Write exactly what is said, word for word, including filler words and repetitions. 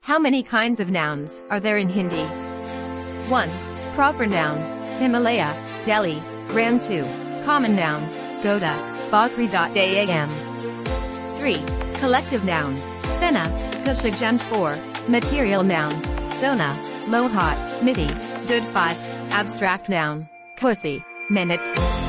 How many kinds of nouns are there in Hindi? one. Proper noun, Himalaya, Delhi, Ram. two. Common noun, Goda, Bakri.am. three. Collective noun, Sena, Kushagjan. four. Material noun, Sona, Lohat, Midi, Dud. five. Abstract noun, Kosi, Minute.